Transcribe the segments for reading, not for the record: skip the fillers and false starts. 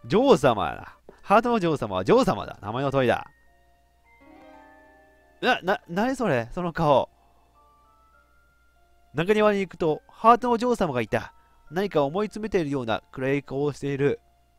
女王様やな。ハートの女王様は女王様だ。名前の通りだ。なにそれその顔。中庭に行くと、ハートの女王様がいた。何か思い詰めているような暗い顔をしている。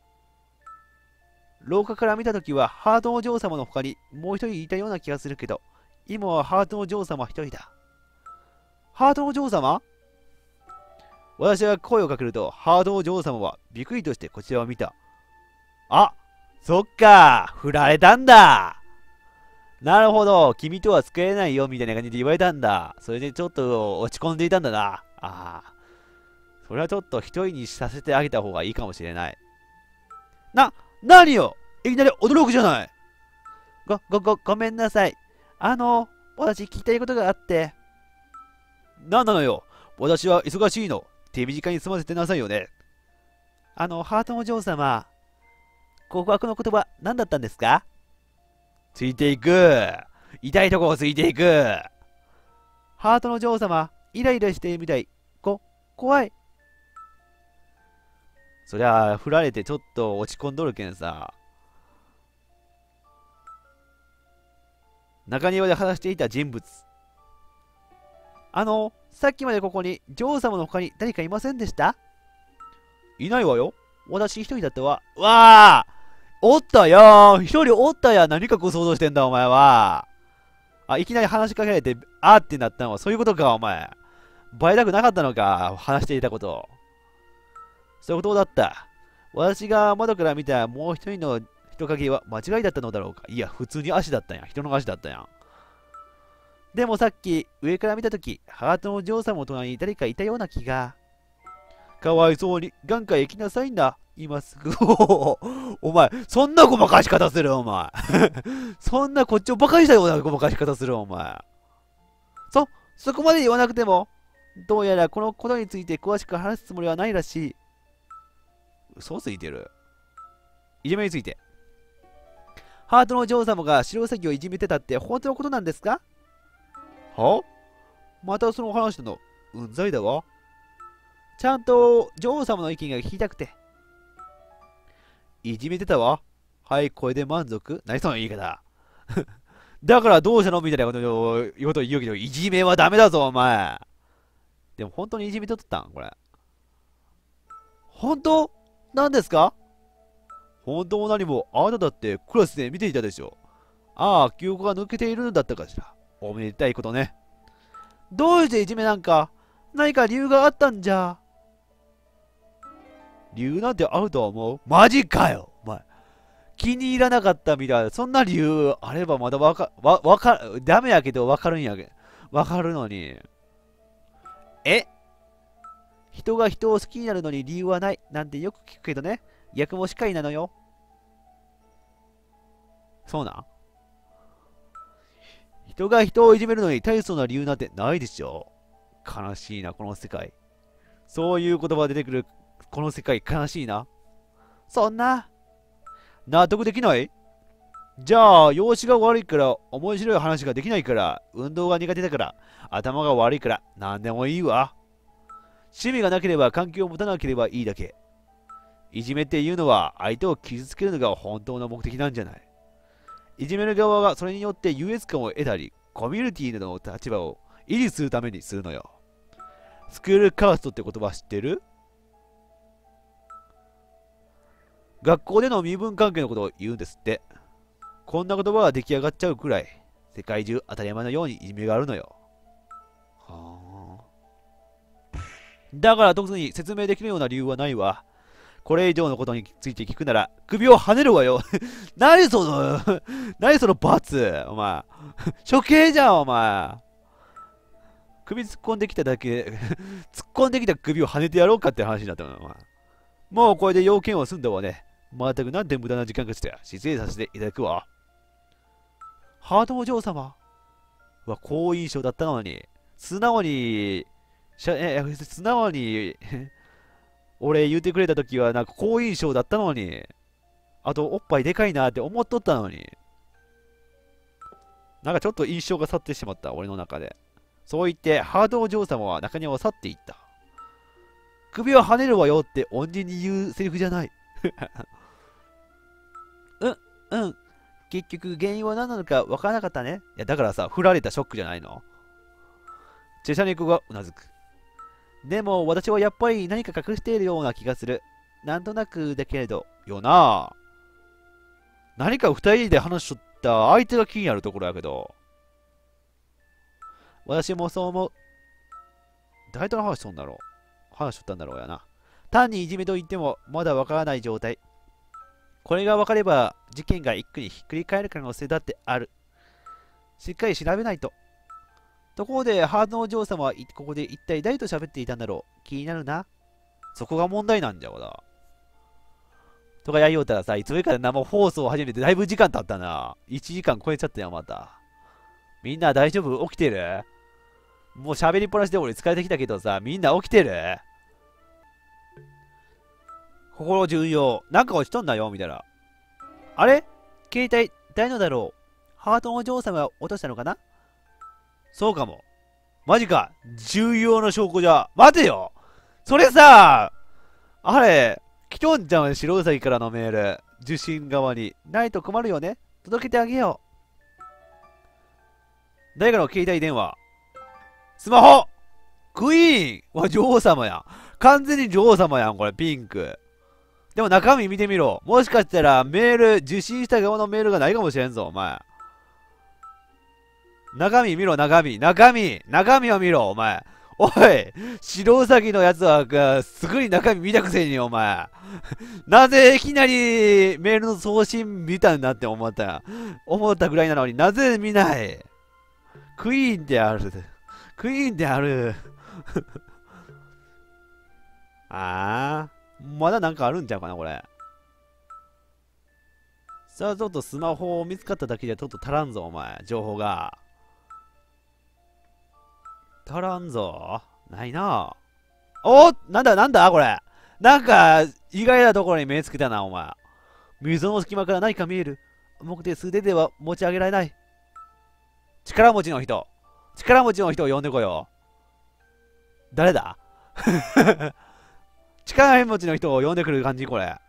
廊下から見たときは、ハートの女王様の他にもう一人いたような気がするけど、今はハートの女王様一人だ。ハートの女王様。私が声をかけると、ハートの女王様はびっくりとしてこちらを見た。あ、そっか、振られたんだ。なるほど、君とは付き合えないよみたいな感じで言われたんだ。それでちょっと落ち込んでいたんだな。ああ、それはちょっと一人にさせてあげた方がいいかもしれない。何よ、いきなり驚くじゃない。ごめんなさい。私聞きたいことがあって。なんなのよ、私は忙しいの。手短に済ませてなさいよね。ハートの女王様、告白の言葉何だったんですか？ついていく。痛いとこをついていく。ハートの女王様、イライラしているみたい。怖い。そりゃ、振られてちょっと落ち込んどるけんさ。中庭で話していた人物。さっきまでここに女王様の他に誰かいませんでした？いないわよ。私一人だったわ。わあ、おったよー。一人おったや。何かこう想像してんだ、お前は。あ、いきなり話しかけられて、あーってなったのはそういうことか、お前。バレたくなかったのか、話していたこと。そういうことだった。私が窓から見たもう一人の人影は間違いだったのだろうか。いや、普通に足だったやん。人の足だったやん。でもさっき上から見たとき、ハートの女王様の隣に誰かいたような気が。かわいそうに、眼科へ行きなさいんだ。今すぐ。お前、そんなごまかし方する、お前。そんなこっちを馬鹿にしたようなごまかし方する、お前。そこまで言わなくても、どうやらこのことについて詳しく話すつもりはないらしい。嘘ついてる。いじめについて。ハートの女王様が白ウサギをいじめてたって本当のことなんですか？は？またその話なの？うんざりだわ。ちゃんと女王様の意見が聞きたくて。いじめてたわ。はい、これで満足？何その言い方。だからどうしたのみたいなことを言うけど、いじめはダメだぞ、お前。でも本当にいじめとったんこれ。本当なんですか？本当も何も、あなただってクラスで見ていたでしょ。ああ、記憶が抜けているんだったかしら。おめでたいことね。どうしていじめなんか、何か理由があったんじゃ。理由なんてあるとは思う？マジかよ、お前。気に入らなかったみたいな、そんな理由あればまだダメやけどわかるんやけど。わかるのに。え？人が人を好きになるのに理由はないなんてよく聞くけどね。逆もしかりなのよ。そうなん？人が人をいじめるのに大層な理由なんてないでしょ。悲しいな、この世界。そういう言葉が出てくるこの世界悲しいな。そんな。納得できない？じゃあ、容姿が悪いから、面白い話ができないから、運動が苦手だから、頭が悪いから、なんでもいいわ。趣味がなければ環境を持たなければいいだけ。いじめっていうのは、相手を傷つけるのが本当の目的なんじゃない。いじめる側がそれによって優越感を得たり、コミュニティの立場を維持するためにするのよ。スクールカーストって言葉知ってる？学校での身分関係のことを言うんですって。こんな言葉が出来上がっちゃうくらい、世界中当たり前のようにいじめがあるのよ。はあ。だから特に説明できるような理由はないわ。これ以上のことについて聞くなら、首をはねるわよ。何その、何その罰、お前。処刑じゃん、お前。首突っ込んできただけ、突っ込んできた首をはねてやろうかって話になったの、お前。もうこれで要件は済んだわね。まったくなんて無駄な時間かして、失礼させていただくわ。ハートお嬢様は好印象だったのに、素直に、素直に俺言うてくれた時はなんか好印象だったのに、あとおっぱいでかいなって思っとったのに、なんかちょっと印象が去ってしまった、俺の中で。そう言って、ハートお嬢様は中庭を去っていった。首を跳ねるわよって恩人に言うセリフじゃない。 うん。結局原因は何なのかわからなかったね。いや、だからさ、振られたショックじゃないの。チェシャ猫がうなずく。でも私はやっぱり何か隠しているような気がする。なんとなくだけれど。よな。何か二人で話しとった相手が気になるところやけど。私もそう思う。誰との話しとんだろう。話しとったんだろうやな。単にいじめと言ってもまだわからない状態。これが分かれば事件が一気にひっくり返る可能性だってある。しっかり調べないと。ところで、ハードのお嬢様はここで一体誰と喋っていたんだろう。気になるな。そこが問題なんじゃわだ。とかやりよったらさ、いつもから生放送を始めてだいぶ時間経ったな。1時間超えちゃったよ、また。みんな大丈夫？起きてる？もう喋りっぱなしで俺疲れてきたけどさ、みんな起きてる？心重要。なんか落ちとんだよ、みたいな。あれ？携帯、誰のだろう？ハートのお嬢様が落としたのかな？そうかも。マジか。重要な証拠じゃ。待てよ。それさ、あれ、来とんじゃん、白ウサギからのメール。受信側に。ないと困るよね。届けてあげよう。誰かの携帯電話。スマホ！クイーンは女王様やん。完全に女王様やん、これ、ピンク。でも中身見てみろ。もしかしたらメール、受信した側のメールがないかもしれんぞ、お前。中身見ろ、中身を見ろ、お前。おい、白ウサギのやつは、すぐに中身見たくせに、お前。なぜいきなりメールの送信見たんだって思ったぐらいなのになぜ見ない？クイーンである。クイーンである。ああ、まだなんかあるんちゃうかな、これ。さあ、ちょっとスマホ見つかっただけじゃちょっと足らんぞ、お前。情報が。足らんぞ。ないな。なんだこれ。なんか、意外なところに目つけたな、お前。溝の隙間から何か見える。重くて素手では持ち上げられない。力持ちの人を呼んでこよう。誰だ？力持ちの人を呼んでくる感じ、これ。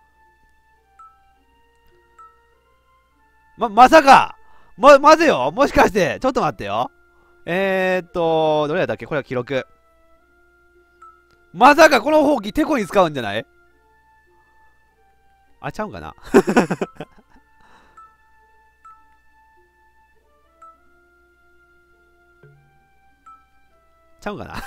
まさかまずよ、もしかして、ちょっと待ってよ。どれやったっけ？これは記録。まさかこのほうき、テコに使うんじゃない？あ、ちゃうんかな。ちゃうんかな。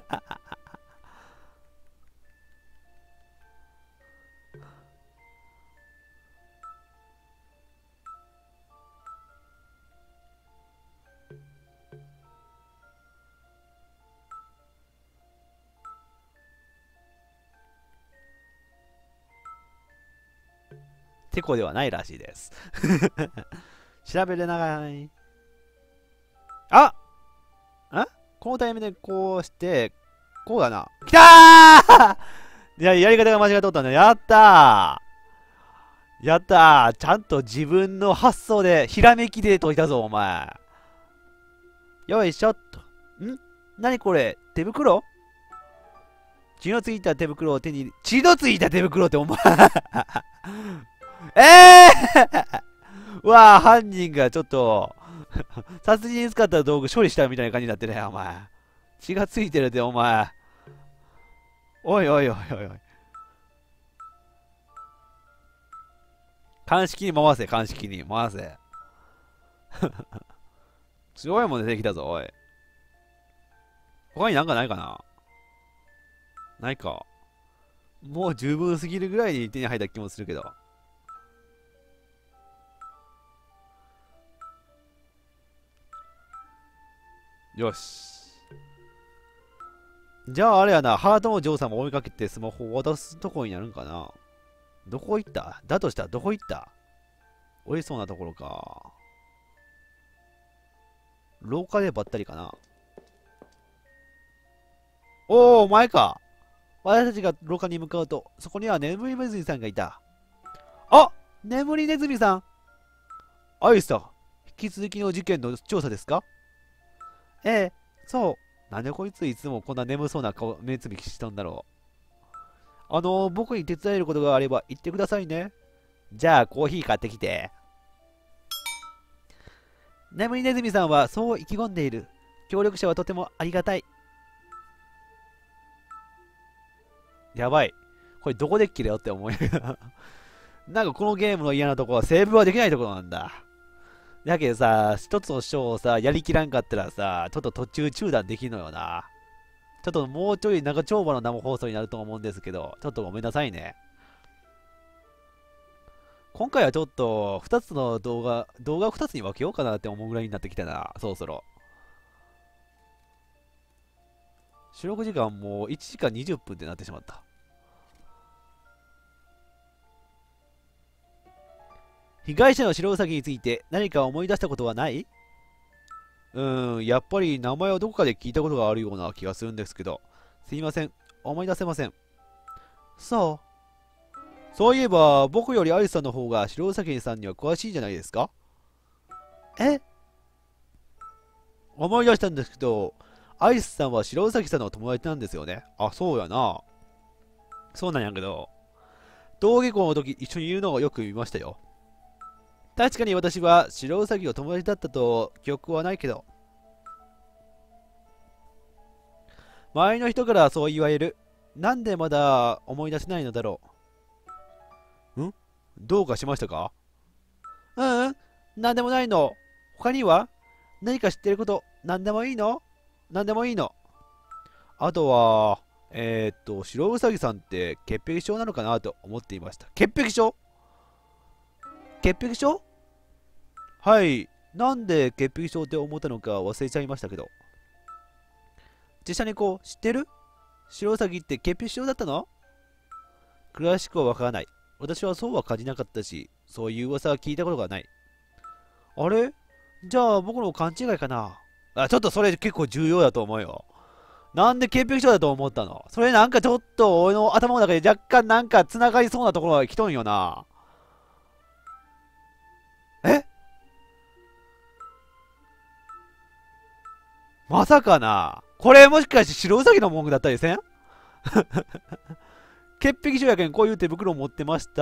テコではないらしいです。調べれない。あこのタイミングでこうして、こうだな。きたーいや、やり方が間違っておったんだ。やったーやったーちゃんと自分の発想で、ひらめきで解いたぞ、お前。よいしょっと。何これ？手袋？血のついた手袋を手に、血のついた手袋ってお前うわあ、犯人がちょっと殺人に使った道具処理したみたいな感じになってるね、お前。血がついてるで、お前。おいおいおいおいおい。鑑識に回せ、鑑識に回せ。強いもん出てきたぞ、おい。他になんかないかな？ないか。もう十分すぎるぐらいに手に入った気もするけど。よし。じゃああれやな、ハートのジョーさんも追いかけてスマホを渡すとこになるんかな。どこ行った？だとしたらどこ行った？降りそうなところか。廊下でばったりかな。お前か。私たちが廊下に向かうと、そこには眠りネズミさんがいた。あ、眠りネズミさん。アイスさん、引き続きの事件の調査ですか？ええ、そう。なんでこいついつもこんな眠そうな顔、目つびきしたんだろう。僕に手伝えることがあれば言ってくださいね。 じゃあコーヒー買ってきて。眠りネズミさんはそう意気込んでいる。協力者はとてもありがたい。やばい。これどこでっきれよって思いながらなんかこのゲームの嫌なとこはセーブはできないところなんだ。だけどさ、一つの章をさ、やりきらんかったらさ、ちょっと途中中断できるのよな。ちょっともうちょい長丁場の生放送になると思うんですけど、ちょっとごめんなさいね。今回はちょっと2つの動画を2つに分けようかなって思うぐらいになってきたな、そろそろ。収録時間もう1時間20分ってなってしまった。被害者の白ウサギについて何か思い出したことはない？やっぱり名前をどこかで聞いたことがあるような気がするんですけど、すいません、思い出せません。そう。そういえば、僕よりアリスさんの方が白ウサギさんには詳しいじゃないですか？え？思い出したんですけど、アリスさんは白ウサギさんの友達なんですよね。あ、そうやな。そうなんやけど、登下校の時一緒にいるのをよく見ましたよ。確かに私は白ウサギを友達だったと記憶はないけど、周りの人からそう言われる。なんでまだ思い出せないのだろう。どうかしましたか？うん、なんでもないの。他には何か知ってること、なんでもいいの？なんでもいいの。あとは、白ウサギさんって潔癖症なのかなと思っていました。潔癖症？潔癖症？はい。なんで潔癖症って思ったのか忘れちゃいましたけど。実際に知ってる？白ウサギって潔癖症だったの？詳しくはわからない。私はそうは感じなかったし、そういう噂は聞いたことがない。あれ？じゃあ僕の勘違いかな？ちょっとそれ結構重要だと思うよ。なんで潔癖症だと思ったの？それなんかちょっと俺の頭の中で若干なんか繋がりそうなところが来とんよな。え？まさかな。これもしかして白ウサギの文句だったりせん？潔癖症やけんこういう手袋持ってました。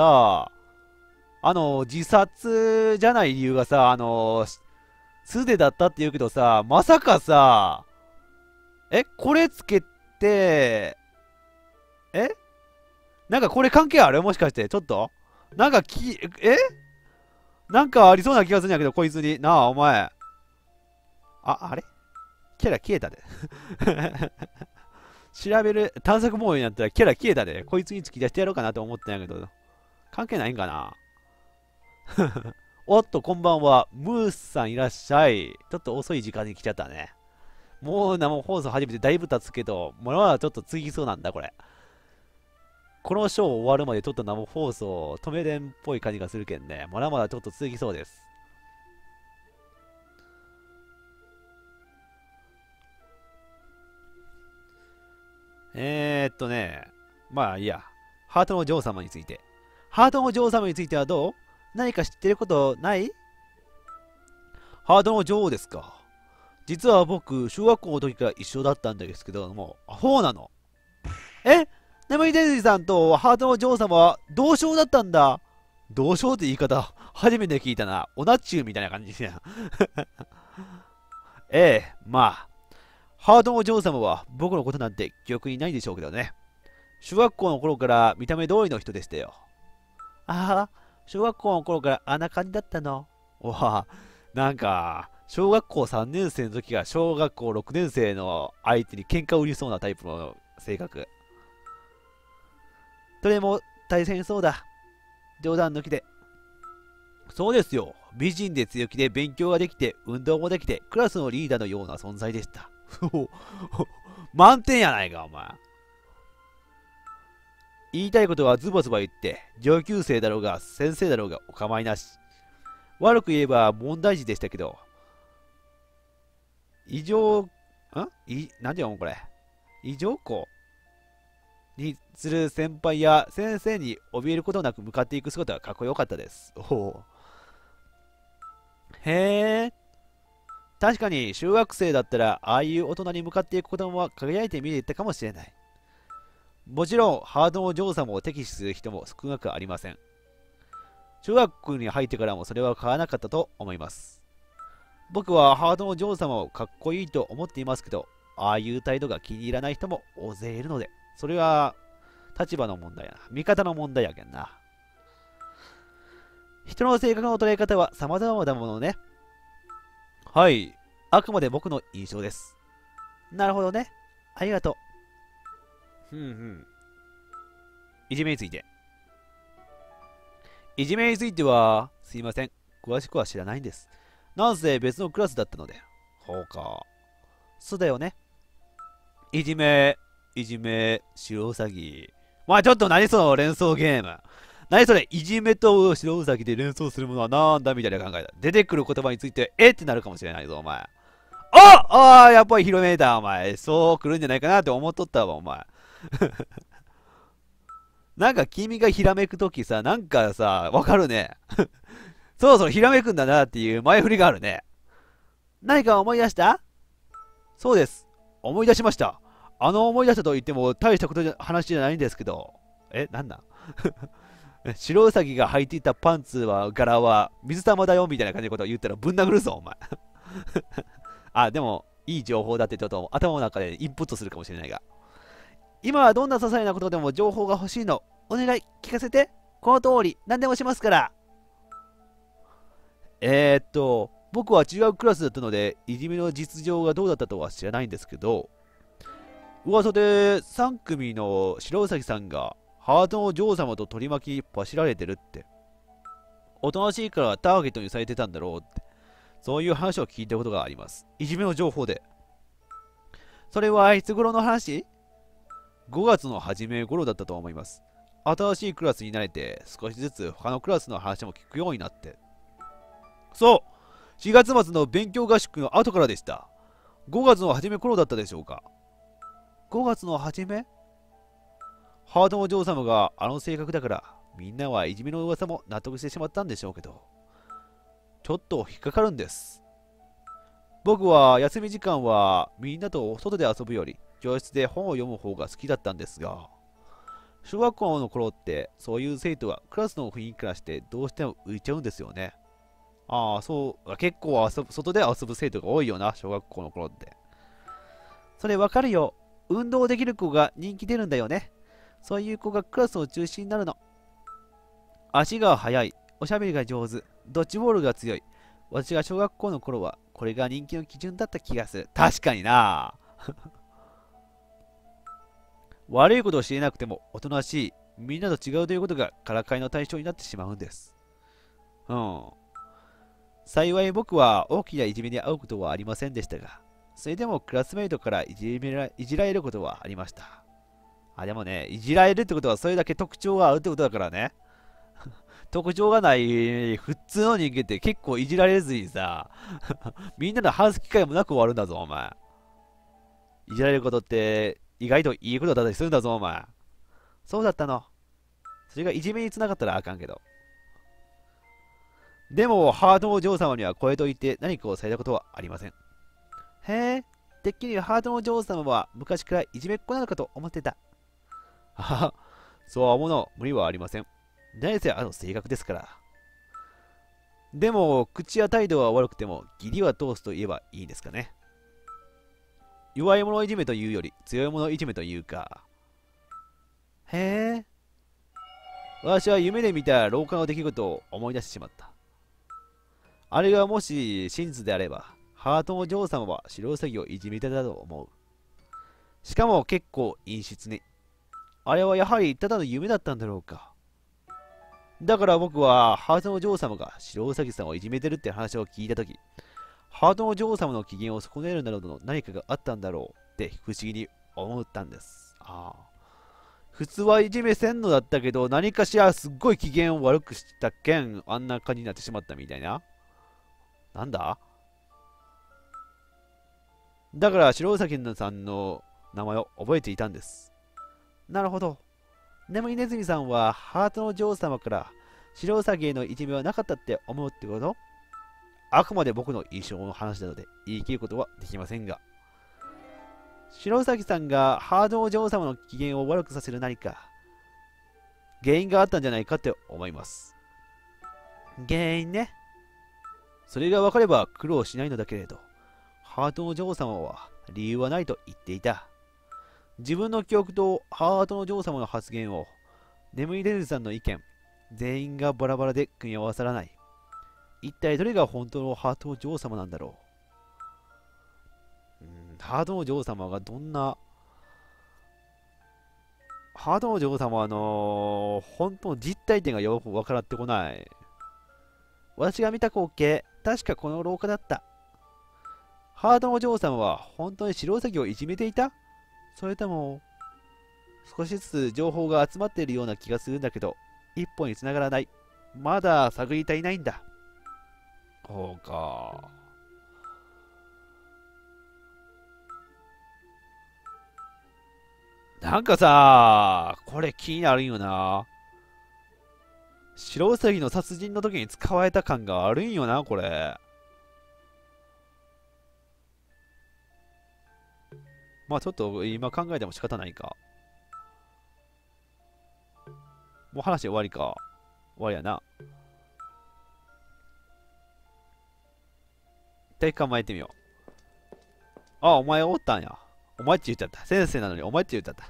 自殺じゃない理由がさ、素手だったって言うけどさ、まさかさ、これつけて、えなんかこれ関係ある？もしかして、ちょっとなんかなんかありそうな気がするんやけど、こいつに。なあ、お前。あれキャラ消えたで。調べる、探索モードになったらキャラ消えたで。こいつに突き出してやろうかなと思ったんやけど、関係ないんかな？おっと、こんばんは。ムースさんいらっしゃい。ちょっと遅い時間に来ちゃったね。もう生放送始めてだいぶ経つけど、まだちょっと次ぎそうなんだ、これ。このショー終わるまでちょっと生放送止めれんっぽい感じがするけんね。まだまだちょっと続きそうです。まあいいや。ハートの女王様について。ハートの女王様についてはどう？何か知ってることない？ハートの女王ですか。実は僕、小学校の時から一緒だったんですけども、そうなの？え？眠りデイジーさんとハートの女王様は同賞だったんだ。同賞って言い方、初めて聞いたな。オナチューみたいな感じですや。まあ。ハートの女王様は僕のことなんて記憶にないでしょうけどね。小学校の頃から見た目通りの人でしたよ。ああ、小学校の頃からあんな感じだったの？わあ、なんか、小学校3年生の時が小学校6年生の相手に喧嘩売りそうなタイプの性格。どれも大変そうだ。冗談抜きで。そうですよ。美人で強気で勉強ができて、運動もできて、クラスのリーダーのような存在でした。満点やないか、お前。言いたいことはズバズバ言って、上級生だろうが先生だろうがお構いなし。悪く言えば問題児でしたけど、異常、なんて読むこれ。異常校にする先輩や先生に怯えることなく向かっていく姿がかっこよかったです。へえ。確かに中学生だったらああいう大人に向かっていく子供は輝いて見えたかもしれない。もちろんハードの女王様を敵視する人も少なくありません。 小学校に入ってからもそれは変わらなかったと思います。僕はハートの女王様をかっこいいと思っていますけど、ああいう態度が気に入らない人も大勢いるので、それは立場の問題やな。見方の問題やけんな。人の性格の捉え方は様々なものね。はい。あくまで僕の印象です。なるほどね。ありがとう。いじめについて。いじめについては、すいません。詳しくは知らないんです。なんせ別のクラスだったので。ほうか。そうだよね。いじめ、白ウサギ。まあちょっと何その連想ゲーム。何それ、いじめと白ウサギで連想するものはなんだみたいな考えだ。出てくる言葉について、ってなるかもしれないぞ、お前。やっぱりひろめいた、お前。そう来るんじゃないかなって思っとったわ、お前。なんか君がひらめくときさ、なんかさ、わかるね。そろそろひらめくんだなっていう前振りがあるね。何か思い出した？そうです。思い出しました。思い出したと言っても大した話じゃないんですけど。なんだ白ウサギが履いていたパンツは、柄は水玉だよみたいな感じのことを言ったらぶん殴るぞ、お前。でも、いい情報だってちょっと頭の中でインプットするかもしれないが。今はどんな些細なことでも情報が欲しいの。お願い、聞かせて。この通り、何でもしますから。僕は違うクラスだったので、いじめの実情がどうだったとは知らないんですけど、噂で3組の白ウサギさんがハートの女王様と取り巻き走られてるって。おとなしいからターゲットにされてたんだろうって。そういう話を聞いたことがあります。いじめの情報で。それはいつ頃の話？ 5 月の初め頃だったと思います。新しいクラスに慣れて少しずつ他のクラスの話も聞くようになって。そう、4月末の勉強合宿の後からでした。5月の初め頃だったでしょうか。5月の初め？ハートの女王様があの性格だからみんなはいじめの噂も納得してしまったんでしょうけど、ちょっと引っかかるんです。僕は休み時間はみんなと外で遊ぶより教室で本を読む方が好きだったんですが、小学校の頃ってそういう生徒はクラスの雰囲気からしてどうしても浮いちゃうんですよね。そう、結構外で遊ぶ生徒が多いよな、小学校の頃って。それわかるよ。運動できる子が人気出るんだよね。そういう子がクラスの中心になるの。足が速い、おしゃべりが上手、ドッジボールが強い。私が小学校の頃はこれが人気の基準だった気がする。確かにな。悪いことをしていなくてもおとなしい、みんなと違うということがからかいの対象になってしまうんです。幸い僕は大きないじめに遭うことはありませんでしたが、それでもクラスメイトからいじられることはありました。でもね、いじられるってことはそれだけ特徴があるってことだからね。特徴がない普通の人間って結構いじられずにさ、みんなの話す機会もなく終わるんだぞ、お前。いじられることって意外といいことだったりするんだぞ、お前。そうだったの。それがいじめにつながったらあかんけど。でも、ハートの女王様にはこれといって何かをされたことはありません。へえ、てっきりハートの女王様は昔からいじめっ子なのかと思ってた。はは、そうは思うの無理はありません。何せ性格ですから。でも、口や態度は悪くても、義理は通すと言えばいいですかね。弱い者いじめというより、強い者いじめというか。へえ。私は夢で見た廊下の出来事を思い出してしまった。あれがもし真実であれば、ハートの女王様は白ウサギをいじめてたと思う。しかも結構陰湿に。あれはやはりただの夢だったんだろうか。だから僕はハートの女王様が白ウサギさんをいじめてるって話を聞いたとき、ハートの女王様の機嫌を損ねるなどの何かがあったんだろうって不思議に思ったんです。普通はいじめせんのだったけど、何かしらすっごい機嫌を悪くしたけん、あんな感じになってしまったみたいな。なんだ？だから白ウサギさんの名前を覚えていたんです。なるほど。眠いネズミさんはハートの女王様から白ウサギへのいじめはなかったって思うってこと？あくまで僕の印象の話なので言い切ることはできませんが、白ウサギさんがハートの女王様の機嫌を悪くさせる何か原因があったんじゃないかって思います。 原因ね。それが分かれば苦労しないのだけれど、ハートの女王様は理由はないと言っていた。自分の記憶とハートの女王様の発言を、眠いレルさんの意見、全員がバラバラで組み合わさらない。一体どれが本当のハートの女王様なんだろう。ハートの女王様がどんな、ハートの女王様の本当の実体点がよく分からってこない。私が見た光景、確かこの廊下だった。ハートの女王様は本当に白ウサギをいじめていた？それとも、少しずつ情報が集まっているような気がするんだけど、一歩に繋がらない。まだ探り足りないんだ。そうか。なんかさ、これ気になるんよな。白ウサギの殺人の時に使われた感があるんよな、これ。まあちょっと今考えても仕方ないか。もう話終わりか。終わりやな。一回構えてみよう。あ、お前おったんや。お前って言っちゃった。先生なのにお前って言っちゃった。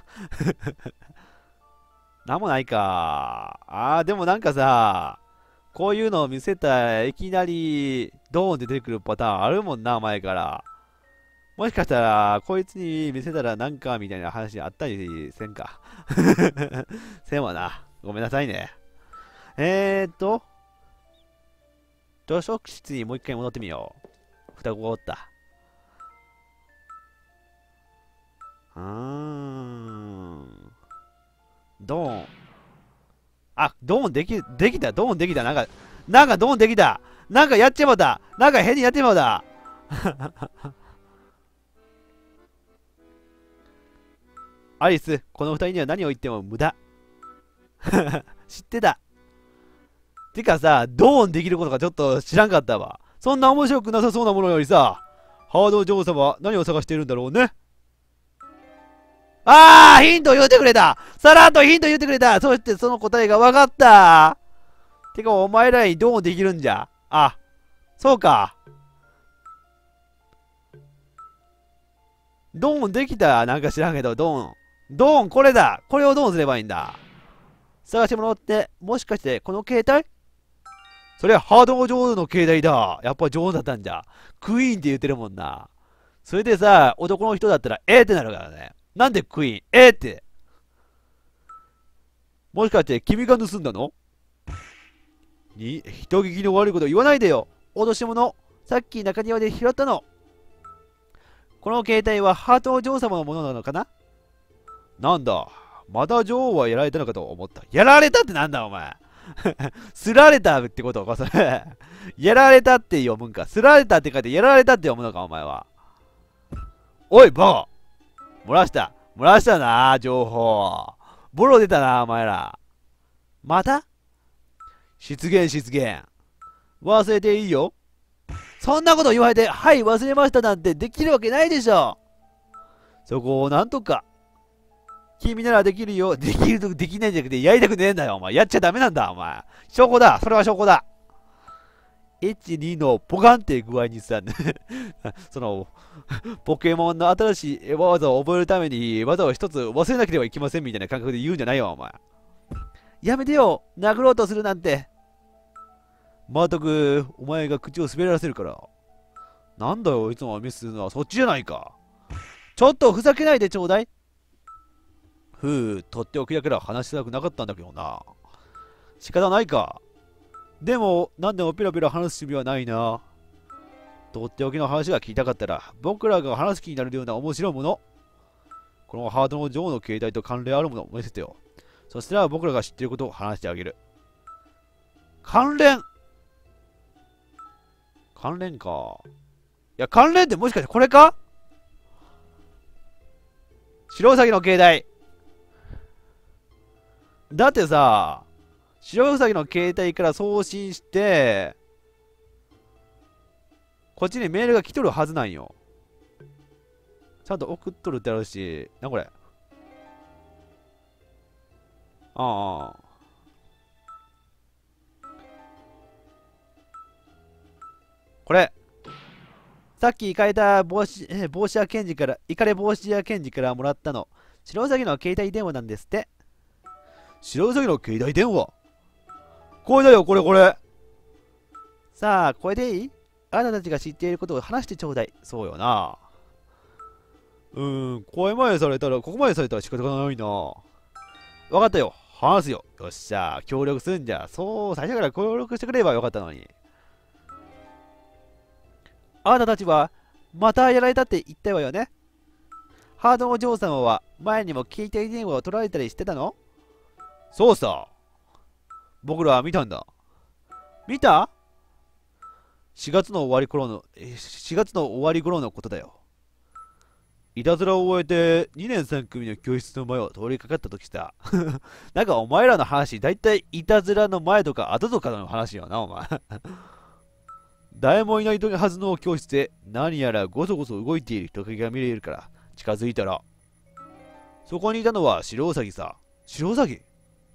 なんもないか。でもなんかさ、こういうのを見せたらいきなりドーンって出てくるパターンあるもんな、前から。もしかしたら、こいつに見せたらなんかみたいな話あったりせんか。せんわな。ごめんなさいね。図書室にもう一回戻ってみよう。双子がおった。ドーン。ドーンできた、ドーンできた。なんかドーンできた。なんかやっちまった。なんか変にやってまうだ。アリス、この二人には何を言っても無駄。知ってた。てかさ、ドーンできることがちょっと知らんかったわ。そんな面白くなさそうなものよりさ、ハード女王様は何を探しているんだろうね。ヒント言うてくれた。さらっとヒント言うてくれた。そしてその答えが分かった。てか、お前らにドーンできるんじゃ。そうか。ドーンできた。なんか知らんけど、ドーン。ドーン、これだ。これをドーンすればいいんだ。探してもらって、もしかしてこの携帯？それはハード女王の携帯だ。やっぱ女王だったんじゃ。クイーンって言ってるもんな。それでさ、男の人だったら、ってなるからね。なんでクイーンって。もしかして君が盗んだの？人聞きの悪いこと言わないでよ。脅し物。さっき中庭で拾ったの。この携帯はハート女王様のものなのかな？なんだ。まだ女王はやられたのかと思った。やられたってなんだお前。すられたってことかそれ。やられたって読むんか。すられたって書いてやられたって読むのかお前は。おいバカ、漏らしたな情報。ボロ出たなお前ら。また失言。忘れていいよ。そんなこと言われて、はい、忘れましたなんてできるわけないでしょ。そこをなんとか。君ならできるよ。できるとできないんじゃなくて、やりたくねえんだよ、お前。やっちゃダメなんだ、お前。証拠だ。それは証拠だ。1、2のポカンって具合にさ、その、ポケモンの新しい技を覚えるために、技を一つ忘れなければいけませんみたいな感覚で言うんじゃないよ、お前。やめてよ。殴ろうとするなんて。まったく、お前が口を滑らせるから。なんだよ、いつもミスするのはそっちじゃないか。ちょっとふざけないでちょうだい。とっておきだから話したくなかったんだけどな。仕方ないか。でも、何でもペラペラ話す趣味はないな。とっておきの話が聞きたかったら、僕らが話す気になるような面白いもの。このハートの女王の携帯と関連あるものを見せてよ。そしたら僕らが知っていることを話してあげる。関連か。いや、関連ってもしかしてこれか？白ウサギの携帯。だってさ、白ウサギの携帯から送信して、こっちにメールが来とるはずなんよ。ちゃんと送っとるってあるし、これ。ああ。 これ。さっき行かれた帽子屋検事から、イカレ帽子屋検事からもらったの。白ウサギの携帯電話なんですって。白ウサギの携帯電話。これだよ、これこれ。さあ、これでいい？あなたたちが知っていることを話してちょうだい。そうよな。ここまでされたら仕方がないな。わかったよ。話すよ。よっしゃ、協力すんじゃ。そう、最初から協力してくれればよかったのに。あなたたちは、またやられたって言ったわよね。ハードのお嬢様は、前にも携帯電話を取られたりしてたの？そうさ。僕らは見たんだ。見た？ 4 月の終わり頃の、4月の終わり頃のことだよ。いたずらを終えて2年3組の教室の前を通りかかった時さ。なんかお前らの話、だいたいいたずらの前とか後とかの話よな、お前。誰もいないはずの教室で何やらごそごそ動いている人影が見れるから近づいたら、そこにいたのは白ウサギさ。白ウサギ？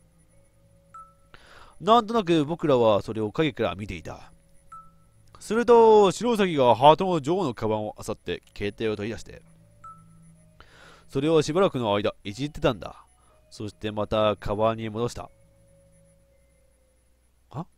なんとなく僕らはそれを影から見ていた。すると白ウサギがハートの女王のカバンを漁って携帯を取り出して、それをしばらくの間いじってたんだ。そしてまたカバンに戻した。あ、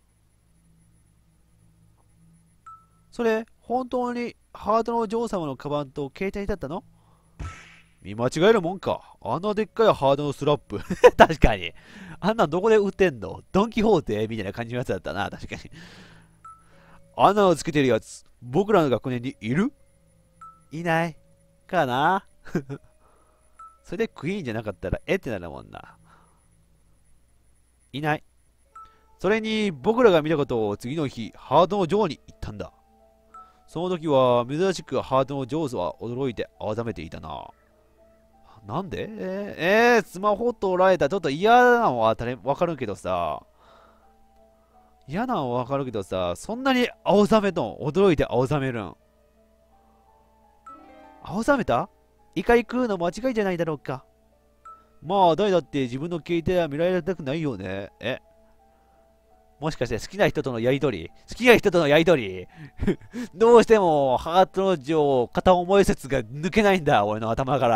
それ本当にハートの女王様のカバンと携帯だったの？見間違えるもんか。あんなでっかいハードのスラップ。確かに。あんなんどこで売ってんの？ドンキホーテみたいな感じのやつだったな。確かに。あんなのつけてるやつ、僕らの学年にいる？いない。かな。それでクイーンじゃなかったらってなるもんな。いない。それに僕らが見たことを次の日、ハートの女王に言ったんだ。その時は珍しくハートの女王は驚いて青ざめていたな。なんで？スマホ取られた。ちょっと嫌なのはわかるけどさ。嫌なのはわかるけどさ、そんなに青ざめとん？驚いて青ざめるん？青ざめた？イカイ食うの間違いじゃないだろうか。まあ、誰だって自分の携帯は見られたくないよね。もしかして好きな人とのやりとり？好きな人とのやりとり？どうしてもハートの女王片思い説が抜けないんだ、俺の頭から。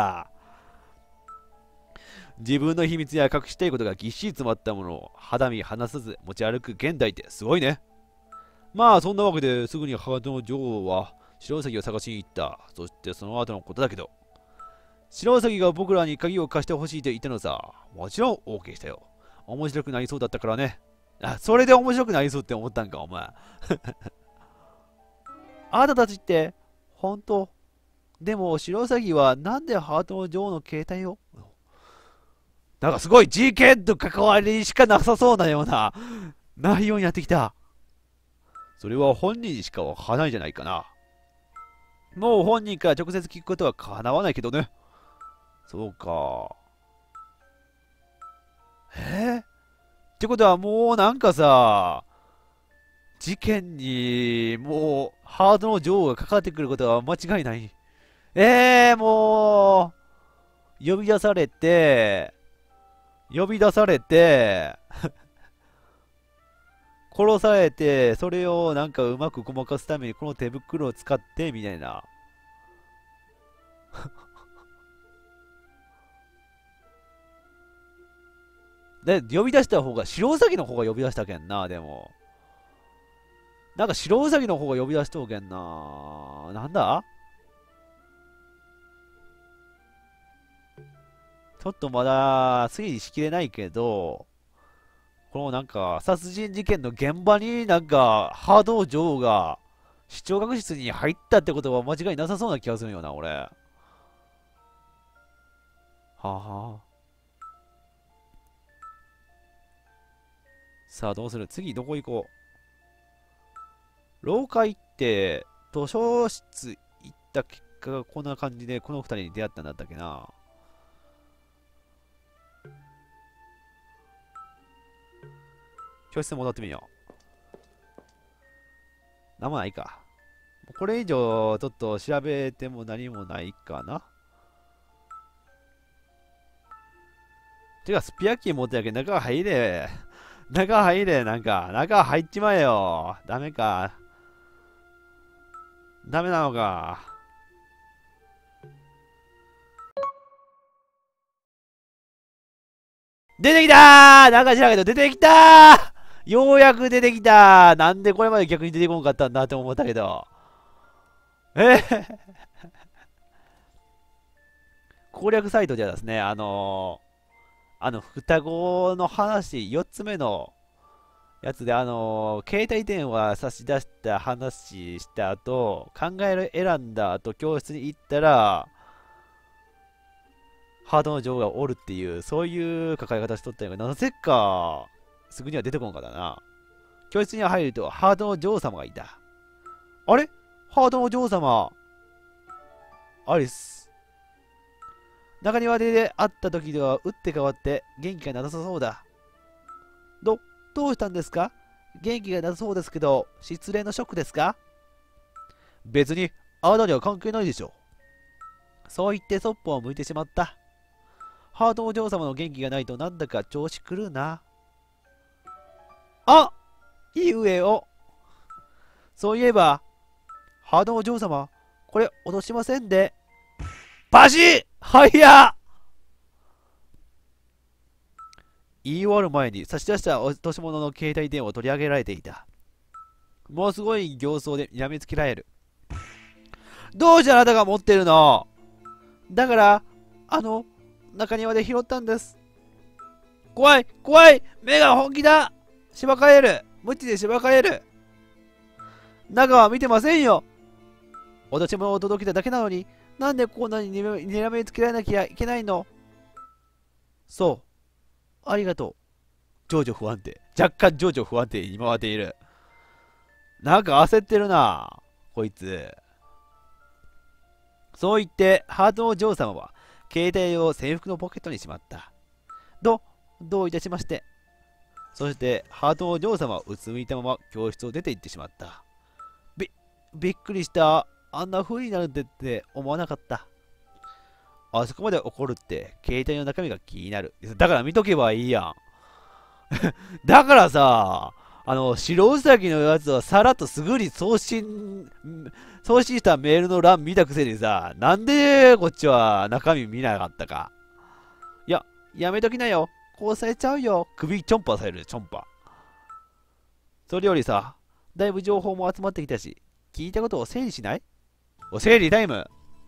自分の秘密や隠したいことがぎっしり詰まったものを肌身離さず持ち歩く現代ってすごいね。まあそんなわけですぐにハートの女王は白ウサギを探しに行った。そしてその後のことだけど、白ウサギが僕らに鍵を貸してほしいと言ったのさ。もちろん OK したよ。面白くなりそうだったからね。あ、それで面白くなりそうって思ったんか、お前。あなたたちって、本当？でも白ウサギはなんでハートの女王の携帯を？なんかすごい事件と関わりしかなさそうなような内容になってきた。それは本人にしかわからないんじゃないかな。もう本人から直接聞くことはかなわないけどね。そうか。ってことはもうなんかさ、事件にもうハードの女王がかかってくることは間違いない。もう、呼び出されて、殺されて、それをなんかうまくごまかすためにこの手袋を使ってみたいな。で、呼び出した方が、白ウサギの方が呼び出したけんな、でも。なんか白ウサギの方が呼び出しとうけんな。なんだ？ちょっとまだ推理しきれないけど、このなんか殺人事件の現場になんかハード女王が視聴覚室に入ったってことは間違いなさそうな気がするよな、俺。はあはあ。さあどうする？次どこ行こう？廊下行って、図書室行った結果がこんな感じでこの二人に出会ったんだったっけな。教室戻ってみよう。なんもないか。これ以上ちょっと調べても何もないかな。てか、スピアキー持ってやけん中入れ。中入れ、なんか。中入っちまえよ。ダメか。 ダメなのか。出てきたー、なんか知らんけど出てきたー、ようやく出てきたー。なんでこれまで逆に出てこんかったんだって思ったけど。攻略サイトではですね、双子の話、4つ目のやつで、携帯電話差し出した話した後、考える選んだ後、教室に行ったら、ハートの女王がおるっていう、そういう抱え方しとったんやが、なぜか、すぐには出てこんかったな。教室に入ると、ハートの女王様がいた。あれハートの女王様、アリス。中庭で会った時では打って変わって元気がなさそうだ。どうしたんですか？元気がなさそうですけど、失恋のショックですか？別に、あなたには関係ないでしょ。そう言ってそっぽを向いてしまった。ハートお嬢様の元気がないとなんだか調子狂うな。あ、いい上を。そういえば、ハートお嬢様、これ落としませんで。バシッはいや、言い終わる前に差し出した落とし物の携帯電話を取り上げられていた。もうすごい形相で睨みつけられる。どうしてあなたが持ってるの？だから、中庭で拾ったんです。怖い怖い、目が本気だ。しばかれる、無知でしばかれる。中は見てませんよ。落とし物を届けただけなのに、なんでこんなに睨みつけられなきゃいけないの？そう、ありがとう。情緒不安定。若干情緒不安定に回っている。なんか焦ってるな、こいつ。そう言って、ハートの女王様は、携帯を制服のポケットにしまった。どういたしまして。そして、ハートの女王様はうつむいたまま教室を出て行ってしまった。びっくりした。あんな風になるって思わなかった。あそこまで怒るって、携帯の中身が気になる。だから見とけばいいやん。だからさ、白ウサギのやつはさらっとすぐに送信したメールの欄見たくせにさ、なんでこっちは中身見なかったか。いや、やめときなよ。こうされちゃうよ。首ちょんぱされる、ちょんぱ。それよりさ、だいぶ情報も集まってきたし、聞いたことを整理しない？整理タイム。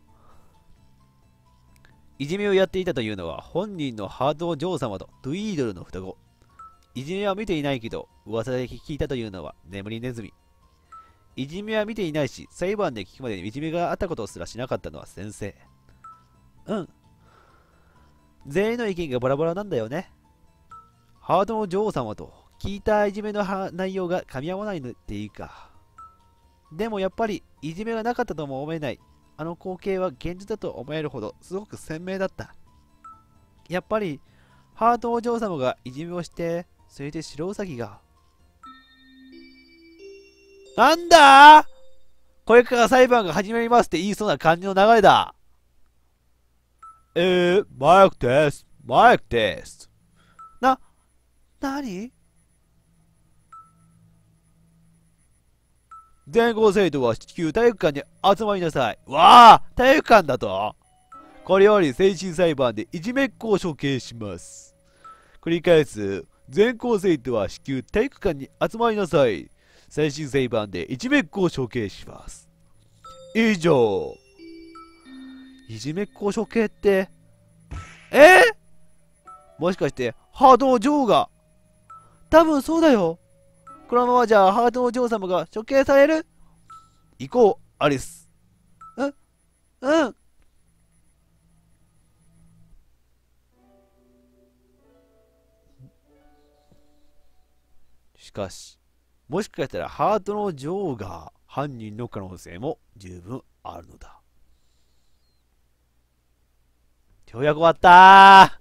いじめをやっていたというのは本人のハート女王様とトゥイードルの双子。いじめは見ていないけど、噂で聞いたというのは眠りネズミ。いじめは見ていないし、裁判で聞くまでいじめがあったことすらしなかったのは先生。うん。全員の意見がバラバラなんだよね。ハートの女王様と聞いたいじめの内容が噛み合わないのっていいか。でもやっぱりいじめがなかったとも思えない。あの光景は現実だと思えるほどすごく鮮明だった。やっぱりハートお嬢様がいじめをして、それで白ウサギが。なんだ、これから裁判が始まりますって言いそうな感じの流れだ。マイクです。マイクです。なに？全校生徒は至急体育館に集まりなさい。わあ、体育館だと？これより精神裁判でいじめっ子を処刑します。繰り返す。全校生徒は至急体育館に集まりなさい。精神裁判でいじめっ子を処刑します。以上。いじめっ子を処刑って、もしかしてハートの女王が？多分そうだよ。このままじゃハートの女王様が処刑される？行こう、アリス。うん。しかし、もしかしたらハートの女王が犯人の可能性も十分あるのだ。跳躍終わったー。